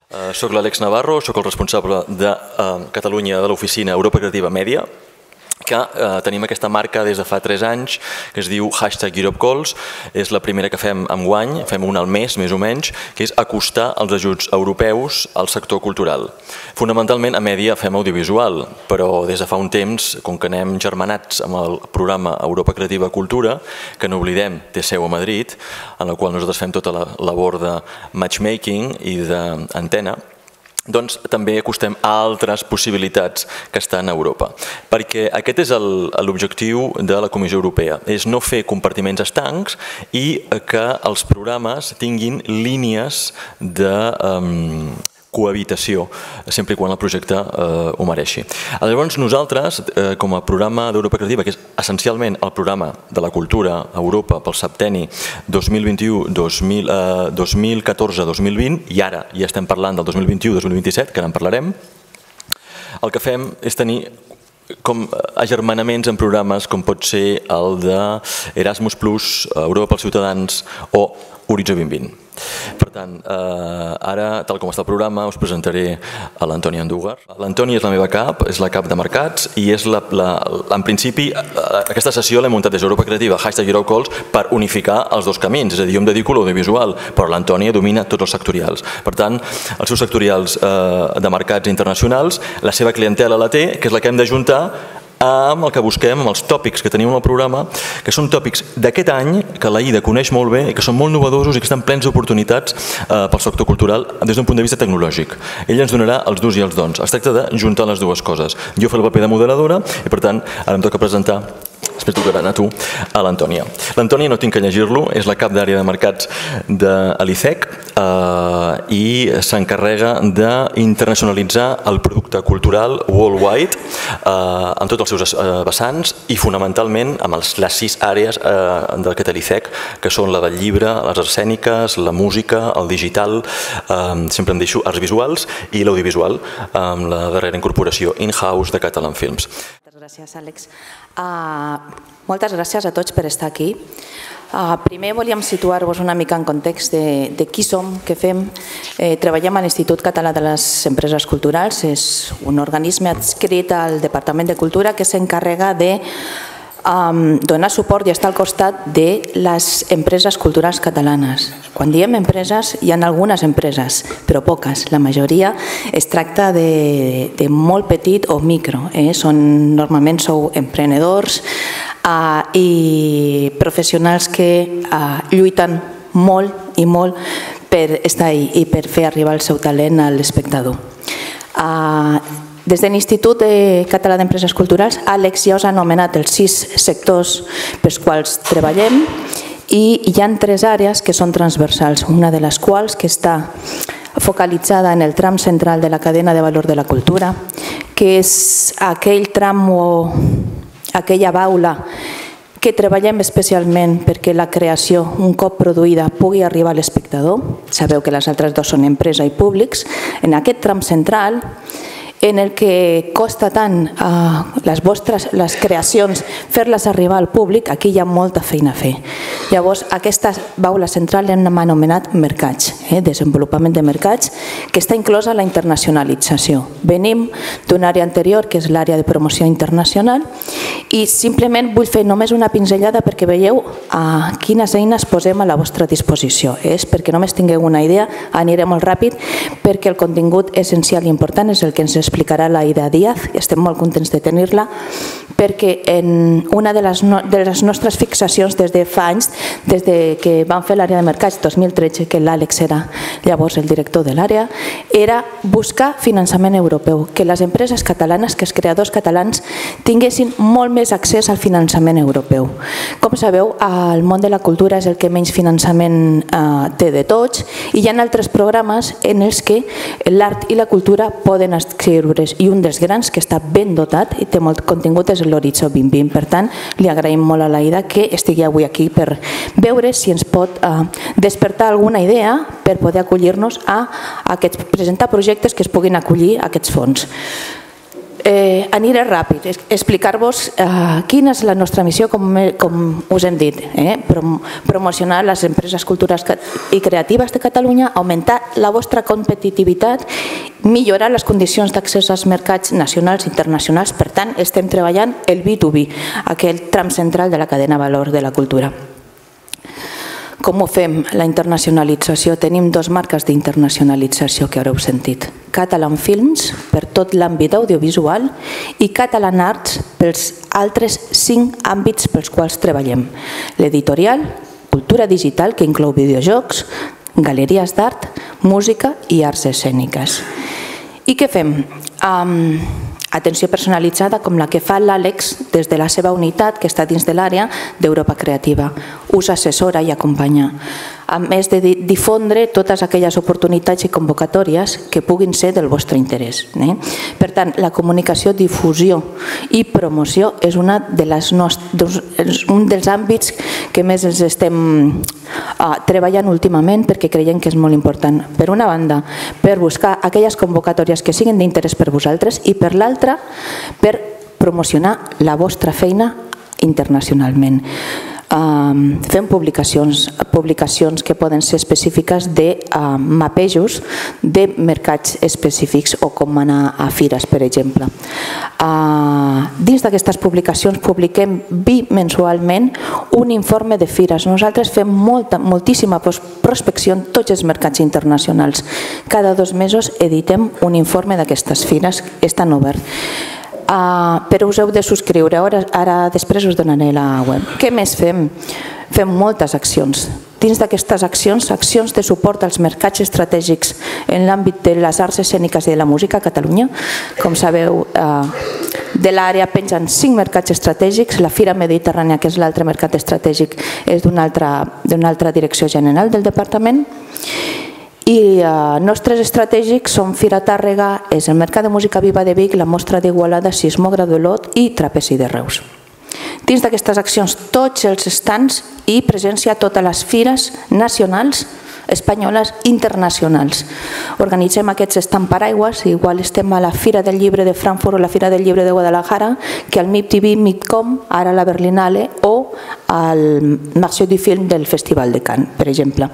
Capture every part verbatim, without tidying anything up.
Soc l'Àlex Navarro, soc el responsable de Catalunya de l'oficina Europa Creativa Mèdia, que tenim aquesta marca des de fa tres anys, que es diu hashtag Europe Calls. És la primera que fem enguany, fem una al mes, més o menys, que és acostar els ajuts europeus al sector cultural. Fonamentalment a mèdia fem audiovisual, però des de fa un temps, com que anem germanats amb el programa Europa Creativa Cultura, que no oblidem, té seu a Madrid, en el qual nosaltres fem tota la labor de matchmaking i d'antena, doncs també acostem a altres possibilitats que estan a Europa. Perquè aquest és l'objectiu de la Comissió Europea, és no fer compartiments estancs i que els programes tinguin línies de cohabitació, sempre quan el projecte ho mereixi. Llavors nosaltres, com a programa d'Europa Creativa, que és essencialment el programa de la cultura a Europa pel septenni dos mil vint-i-u dos mil catorze dos mil vint, i ara ja estem parlant del dos mil vint-i-u dos mil vint-i-set, que ara en parlarem, el que fem és tenir com agermanaments en programes com pot ser el d'Erasmus plus, Europa pels ciutadans o Horitzó vint vint. Per tant, ara, tal com està el programa, us presentaré a l'Antònia Andújar. L'Antònia és la meva cap, és la cap de mercats i és, en principi, aquesta sessió l'he muntat des d'Europa Creativa, hashtag Europe Calls, per unificar els dos camins. És a dir, jo em dedico a l'audiovisual, però l'Antònia domina tots els sectorials. Per tant, els seus sectorials de mercats internacionals, la seva clientela la té, que és la que hem d'ajuntar amb el que busquem, amb els tòpics que tenim en el programa, que són tòpics d'aquest any, que la Ida coneix molt bé i que són molt novedosos i que estan plens d'oportunitats pel sector cultural des d'un punt de vista tecnològic. Ella ens donarà els dos i els dons. Es tracta de juntar les dues coses. Jo faig el paper de moderadora i, per tant, ara em toca presentar, després tocarà anar a tu, a l'Antònia. L'Antònia no tinc que llegir-lo, és la cap d'àrea de mercats de l'ICEC i s'encarrega d'internacionalitzar el producte cultural worldwide en tots els seus vessants i fonamentalment amb les sis àrees del que té l'ICEC, que són la del llibre, les escèniques, la música, el digital, sempre em deixo arts visuals, i l'audiovisual, amb la darrera incorporació in-house de Catalan Films. Gràcies, Àlex. Moltes gràcies a tots per estar aquí. Primer volíem situar-vos una mica en context de qui som, què fem. Treballem a l'Institut Català de les Empreses Culturals, és un organisme adscrit al Departament de Cultura que s'encarrega de donar suport i estar al costat de les empreses culturals catalanes. Quan diem empreses, hi ha algunes empreses, però poques. La majoria es tracta de molt petit o micro. Normalment sou emprenedors i professionals que lluiten molt i molt per estar ahí i per fer arribar el seu talent a l'espectador. Des de l'Institut Català d'Empreses Culturals, Àlex ja us ha anomenat els sis sectors pels quals treballem i hi ha tres àrees que són transversals, una de les quals que està focalitzada en el tram central de la cadena de valor de la cultura, que és aquell tram o aquella baula que treballem especialment perquè la creació, un cop produïda, pugui arribar a l'espectador. Sabeu que les altres dues són empresa i públics. En aquest tram central, en el que costa tant les vostres les creacions fer-les arribar al públic, aquí hi ha molta feina a fer. Llavors, aquesta baula central l'hem anomenat mercats, desenvolupament de mercats, que està inclosa la internacionalització. Venim d'una àrea anterior, que és l'àrea de promoció internacional, i simplement vull fer només una pinzellada perquè veieu quines eines posem a la vostra disposició. És perquè només tingueu una idea, aniré molt ràpid, perquè el contingut essencial i important és el que ens explicarà la Ida Díaz, i estem molt contents de tenir-la, perquè en una de les nostres fixacions des de fa anys, des que vam fer l'àrea de mercats dos mil tretze, que l'Àlex era llavors el director de l'àrea, era buscar finançament europeu, que les empreses catalanes, que els creadors catalans tinguessin molt més accés al finançament europeu. Com sabeu, el món de la cultura és el que menys finançament té de tots, i hi ha altres programes en els que l'art i la cultura poden escriure's, i un dels grans que està ben dotat i té molt contingut és l'Horitzó vint vint. Per tant, li agraïm molt a la Ida que estigui avui aquí per veure si ens pot despertar alguna idea per poder acollir-nos a presentar projectes que es puguin acollir a aquests fons. Eh, aniré ràpid, explicar-vos eh, quina és la nostra missió, com, com us hem dit, eh? Prom promocionar les empreses culturals i creatives de Catalunya, augmentar la vostra competitivitat, millorar les condicions d'accés als mercats nacionals i internacionals. Per tant, estem treballant el B dos B, aquell tram central de la cadena valor de la cultura. Com ho fem, la internacionalització? Tenim dos marques d'internacionalització que haureu sentit. Catalan Films, per tot l'àmbit audiovisual, i Catalan Arts pels altres cinc àmbits pels quals treballem. L'editorial, cultura digital, que inclou videojocs, galeries d'art, música i arts escèniques. I què fem? Um, atenció personalitzada com la que fa l'Àlex des de la seva unitat que està dins de l'àrea d'Europa Creativa. Us assessora i acompanya. A més de difondre totes aquelles oportunitats i convocatòries que puguin ser del vostre interès. Eh? Per tant, la comunicació, difusió i promoció és una de les nostres, un dels àmbits que més ens estem uh, treballant últimament perquè creiem que és molt important. Per una banda, per buscar aquelles convocatòries que siguin d'interès per vosaltres i per l'altra, per promocionar la vostra feina internacionalment. Uh, fem publicacions, publicacions que poden ser específiques de uh, mapejos de mercats específics o com anar a fires, per exemple. Uh, dins d'aquestes publicacions publiquem bimensualment un informe de fires. Nosaltres fem molta, moltíssima prospecció en tots els mercats internacionals. Cada dos mesos editem un informe d'aquestes fires, estan oberts. Uh, però us heu de subscriure, ara, ara després us donaré la web. Què més fem? Fem moltes accions. Dins d'aquestes accions, accions de suport als mercats estratègics en l'àmbit de les arts escèniques i de la música a Catalunya. Com sabeu, uh, de l'àrea pengen cinc mercats estratègics. La Fira Mediterrània, que és l'altre mercat estratègic, és d'una altra, d'una altra direcció general del departament. I uh, nostres estratègics són Fira Tàrrega, és el Mercat de Música Viva de Vic, la Mostra d'Igualada, Sismògraf d'Olot i Trapezi de Reus. Dins d'aquestes accions, tots els estants i presència a totes les fires nacionals, espanyoles i internacionals. Organitzem aquests estants paraigües, igual estem a la Fira del Llibre de Frankfurt o la Fira del Llibre de Guadalajara, que al M I P T V, MIPCOM, ara la Berlinale o al Marché du Film del Festival de Cannes, per exemple.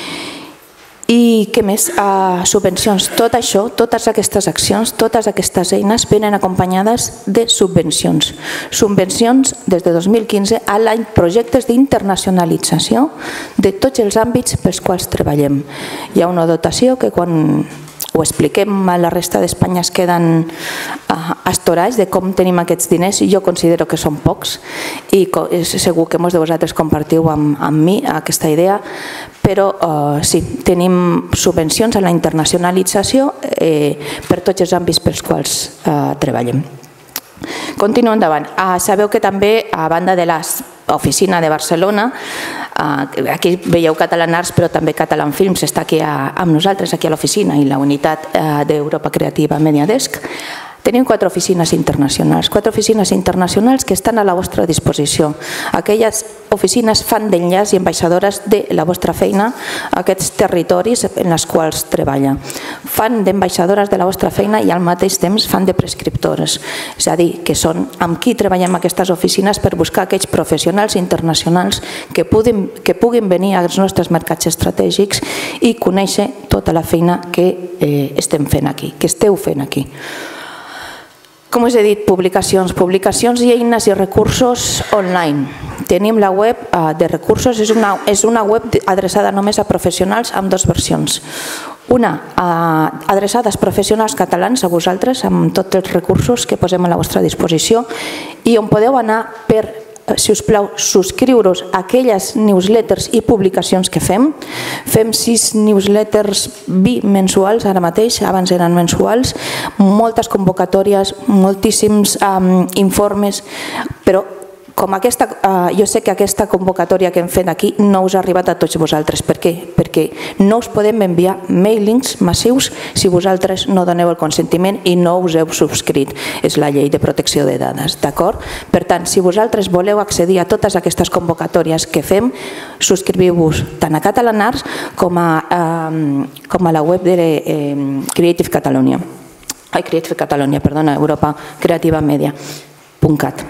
I què més? Uh, subvencions. Tot això, totes aquestes accions, totes aquestes eines venen acompanyades de subvencions. Subvencions des de dos mil quinze a l'any, projectes d'internacionalització de tots els àmbits pels quals treballem. Hi ha una dotació que quan ho expliquem a la resta d'Espanya es queden uh, astorats de com tenim aquests diners i jo considero que són pocs i segur que molts de vosaltres compartiu amb, amb mi aquesta idea, però uh, sí, tenim subvencions a la internacionalització eh, per tots els àmbits pels quals uh, treballem. Continuo endavant. Uh, sabeu que també, a banda de l'oficina de Barcelona, uh, aquí veieu Catalan Arts, però també Catalan Films està aquí a, amb nosaltres, aquí a l'oficina, i la unitat uh, d'Europa Creativa Mediadesk. Tenim quatre oficines internacionals, quatre oficines internacionals que estan a la vostra disposició. Aquelles oficines fan d'enllaç i ambaixadores de la vostra feina a aquests territoris en els quals treballa. Fan d'ambaixadores de la vostra feina i al mateix temps fan de prescriptores. És a dir, que són amb qui treballem aquestes oficines per buscar aquells professionals internacionals que puguin, que puguin venir als nostres mercats estratègics i conèixer tota la feina que eh, estem fent aquí, que esteu fent aquí. Com us he dit, publicacions, publicacions i eines i recursos online. Tenim la web de recursos, és una, és una web adreçada només a professionals amb dues versions. Una, adreçada als professionals catalans, a vosaltres, amb tots els recursos que posem a la vostra disposició i on podeu anar per, si us plau, subscriure-us a aquelles newsletters i publicacions que fem. Fem sis newsletters bimensuals ara mateix, abans eren mensuals, moltes convocatòries, moltíssims um, informes, però com aquesta, uh, jo sé que aquesta convocatòria que hem fet aquí no us ha arribat a tots vosaltres. Per què? Perquè no us podem enviar mailings massius si vosaltres no doneu el consentiment i no us heu subscrit. És la llei de protecció de dades, d'acord? Per tant, si vosaltres voleu accedir a totes aquestes convocatòries que fem, subscriviu-vos tant a Catalan Arts com a, um, com a la web de eh, Creative Catalonia. ai, Creative Catalonia, perdona, Europa Creativa Media punt cat.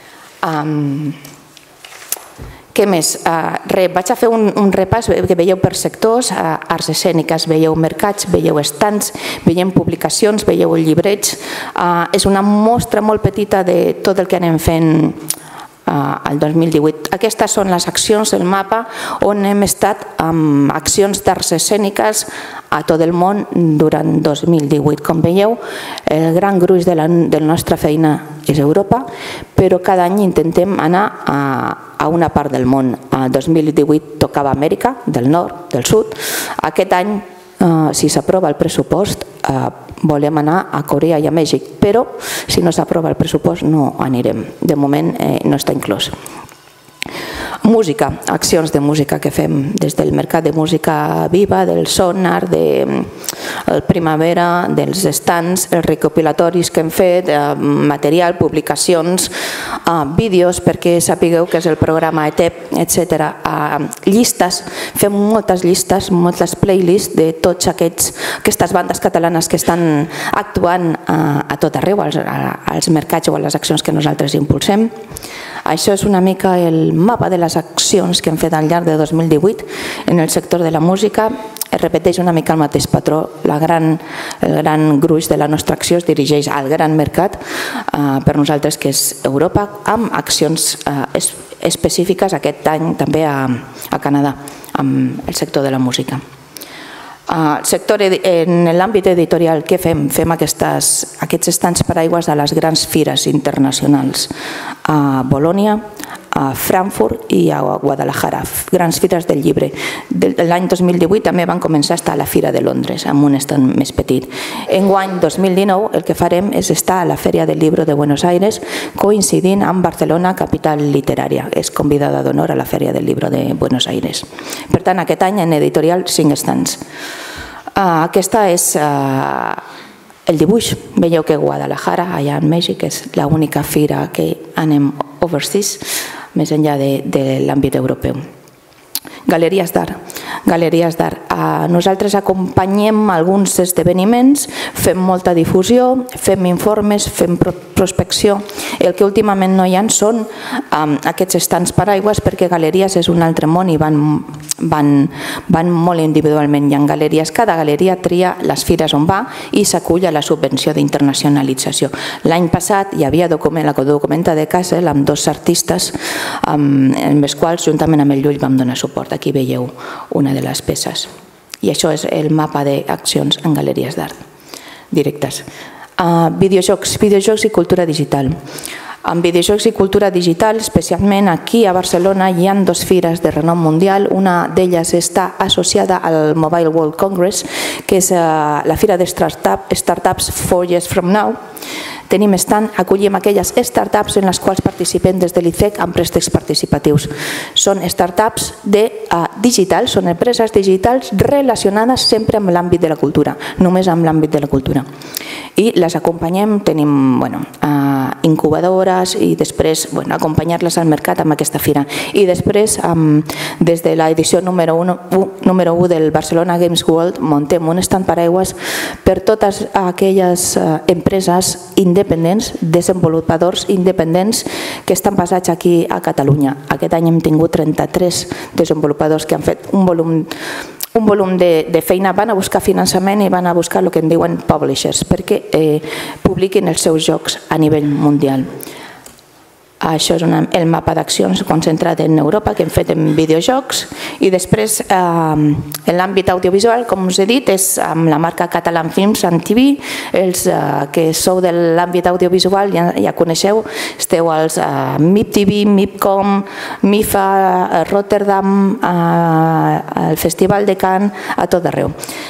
Què més? Res, vaig a fer un repàs que veieu per sectors, arts escèniques, veieu mercats, veieu estants, veieu publicacions, veieu llibrets. És una mostra molt petita de tot el que anem fent al dos mil divuit. Aquestes són les accions del mapa on hem estat amb accions d'arts escèniques a tot el món durant dos mil divuit. Com veieu, el gran gruix de la nostra feina és Europa, però cada any intentem anar a una part del món. El dos mil divuit tocava Amèrica, del nord, del sud. Aquest any, si s'aprova el pressupost, volem anar a Corea i a Mèxic, però si no s'aprova el pressupost no anirem. De moment no està inclòs. Música, accions de música que fem des del Mercat de Música Viva, del Sonar, del Primavera, dels estants, els recopilatoris que hem fet, material, publicacions, vídeos, perquè sapigueu que és el programa E T E P, etcètera. Llistes, fem moltes llistes, moltes playlists de totes aquestes bandes catalanes que estan actuant a tot arreu, als mercats o a les accions que nosaltres impulsem. Això és una mica el mapa de les accions que hem fet al llarg de dos mil divuit en el sector de la música. Es repeteix una mica el mateix patró. El gran gruix de la nostra acció es dirigeix al gran mercat per nosaltres, que és Europa, amb accions específiques aquest any també a Canadà, amb el sector de la música. En l'àmbit editorial, què fem? Fem aquests estants paraigües a les grans fires internacionals, a Bolònia, a Frankfurt i a Guadalajara, grans fires del llibre. L'any dos mil divuit també van començar a estar a la Fira de Londres, amb un estand més petit. Enguany, dos mil dinou, el que farem és estar a la Feria del Libro de Buenos Aires, coincidint amb Barcelona, capital literària. És convidada d'honor a la Feria del Libro de Buenos Aires. Per tant, aquest any en editorial, cinc estants. Aquesta és el dibuix. Veieu que Guadalajara, allà en Mèxic, és l'única fira que anem overseas, més enllà de l'àmbit europeu. Galeries d'art. Galeries d'art. Nosaltres acompanyem alguns esdeveniments, fem molta difusió, fem informes, fem prospecció. El que últimament no hi ha són aquests estants paraigües, perquè galeries és un altre món i van molt individualment. Hi ha galeries, cada galeria tria les fires on va i s'acull a la subvenció d'internacionalització. L'any passat hi havia la documenta de Kassel amb dos artistes amb els quals juntament amb el Llull vam donar suport. Aquí veieu una de les peces. I això és el mapa d'accions en galeries d'art directes. Videojocs, videojocs i cultura digital. En videojocs i cultura digital, especialment aquí a Barcelona, hi ha dues fires de renom mundial. Una d'elles està associada al Mobile World Congress, que és la fira de startups Four Years From Now. Tenim stand, acollim aquelles startups en les quals participem des de l'I C E C amb préstecs participatius. Són startups digitals, són empreses digitals relacionades sempre amb l'àmbit de la cultura, només amb l'àmbit de la cultura. I les acompanyem, tenim incubadores i després acompanyar-les al mercat amb aquesta fira. I després, des de l'edició número u del Barcelona Games World, muntem un stand paraigües per totes aquelles empreses independents, desenvolupadors independents que estan basats aquí a Catalunya. Aquest any hem tingut trenta-tres desenvolupadors que han fet un volum un volum de feina, van a buscar finançament i van a buscar el que en diuen publishers perquè publiquin els seus jocs a nivell mundial. Això és el mapa d'accions concentrat en Europa que hem fet en videojocs. I després, en l'àmbit audiovisual, com us he dit, és amb la marca Catalan Films en T V. Els que sou de l'àmbit audiovisual ja coneixeu, esteu als M I P T V, M I P com, M I F A, Rotterdam, el Festival de Cannes, a tot arreu.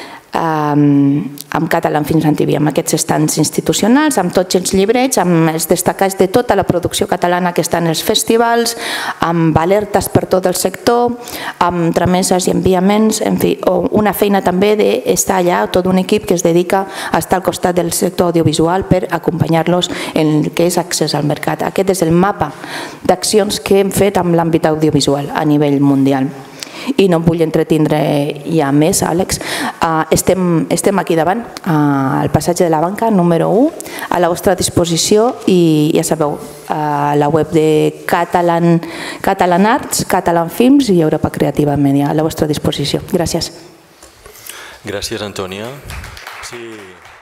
Amb Catalan Films en T V, amb aquests estants institucionals, amb tots els llibrets, amb els destacats de tota la producció catalana que està en els festivals, amb alertes per tot el sector, amb trameses i enviaments, en fi, una feina també d'estar allà, tot un equip que es dedica a estar al costat del sector audiovisual per acompanyar-los en el que és accés al mercat. Aquest és el mapa d'accions que hem fet amb l'àmbit audiovisual a nivell mundial. i no em vull entretindre ja més, Àlex. Estem aquí davant, al passatge de la Banca, número u, a la vostra disposició i ja sabeu, a la web de Catalan Arts, Catalan Films i Europa Creativa Media, a la vostra disposició. Gràcies. Gràcies, Antònia. Sí.